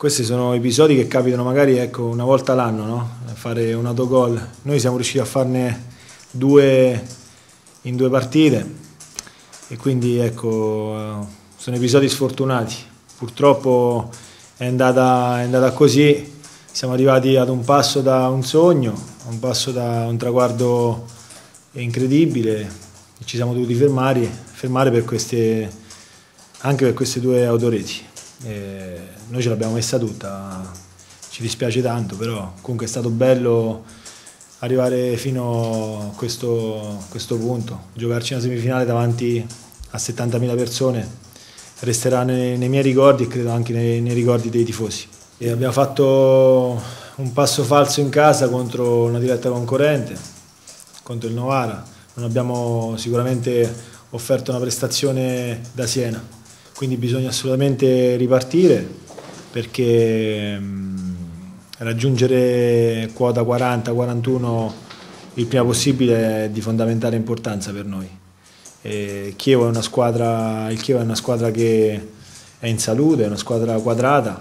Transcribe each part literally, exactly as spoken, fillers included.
Questi sono episodi che capitano magari ecco, una volta l'anno, no? Fare un autogol. Noi siamo riusciti a farne due in due partite e quindi ecco, sono episodi sfortunati. Purtroppo è andata, è andata così, siamo arrivati ad un passo da un sogno, a un passo da un traguardo incredibile e ci siamo dovuti fermare, fermare per queste, anche per queste due autoreti. E noi ce l'abbiamo messa tutta, ci dispiace tanto, però comunque è stato bello arrivare fino a questo, questo punto, giocarci una semifinale davanti a settantamila persone resterà nei, nei miei ricordi e credo anche nei, nei ricordi dei tifosi. E abbiamo fatto un passo falso in casa contro una diretta concorrente, contro il Novara, non abbiamo sicuramente offerto una prestazione da Siena. Quindi bisogna assolutamente ripartire perché mh, raggiungere quota quaranta quarantuno il prima possibile è di fondamentale importanza per noi. E Chievo è una squadra, il Chievo è una squadra che è in salute, è una squadra quadrata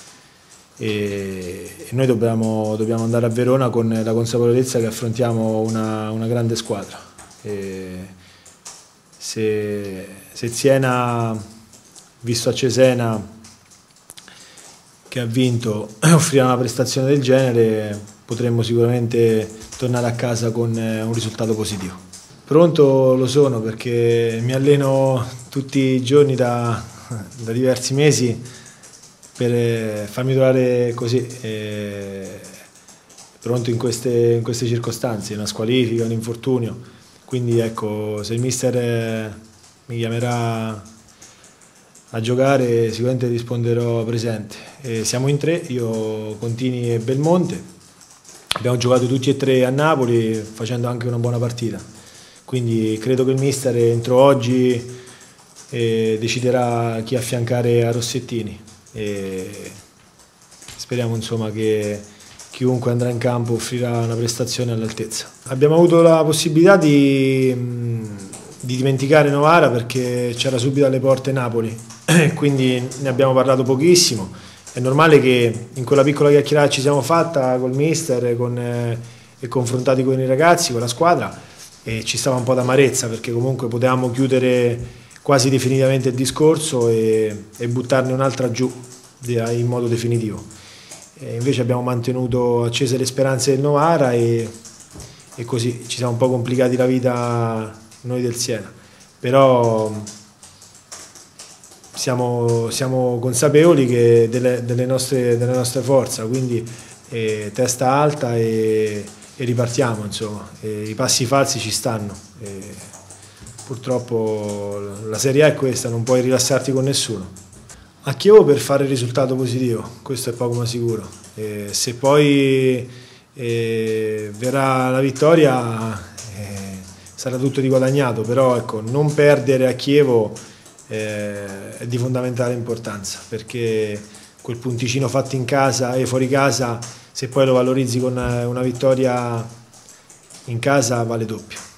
e, e noi dobbiamo, dobbiamo andare a Verona con la consapevolezza che affrontiamo una, una grande squadra. E se, se Siena, visto a Cesena che ha vinto, offrirà una prestazione del genere, potremmo sicuramente tornare a casa con un risultato positivo. Pronto lo sono perché mi alleno tutti i giorni da, da diversi mesi per farmi trovare così, eh, pronto in queste, in queste circostanze, una squalifica, un infortunio. Quindi ecco, se il mister eh, mi chiamerà a giocare sicuramente risponderò presente. E siamo in tre, io, Contini e Belmonte, abbiamo giocato tutti e tre a Napoli facendo anche una buona partita, quindi credo che il mister entro oggi eh, deciderà chi affiancare a Rossettini e speriamo insomma che chiunque andrà in campo offrirà una prestazione all'altezza. Abbiamo avuto la possibilità di, di dimenticare Novara perché c'era subito alle porte Napoli, quindi ne abbiamo parlato pochissimo. È normale che in quella piccola chiacchierata ci siamo fatta col mister con, eh, e confrontati con i ragazzi, con la squadra, e ci stava un po' d'amarezza perché comunque potevamo chiudere quasi definitivamente il discorso e, e buttarne un'altra giù in modo definitivo. E invece abbiamo mantenuto accese le speranze del Novara e, e così ci siamo un po' complicati la vita noi del Siena. Però Siamo, siamo consapevoli che delle, delle, nostre, delle nostre forze, quindi eh, testa alta e, e ripartiamo, insomma. E i passi falsi ci stanno. E purtroppo la Serie A è questa, non puoi rilassarti con nessuno. A Chievo per fare il risultato positivo, questo è poco ma sicuro. E se poi eh, verrà la vittoria eh, sarà tutto di guadagnato, però ecco, non perdere a Chievo è di fondamentale importanza perché quel punticino fatto in casa e fuori casa, se poi lo valorizzi con una vittoria in casa, vale doppio.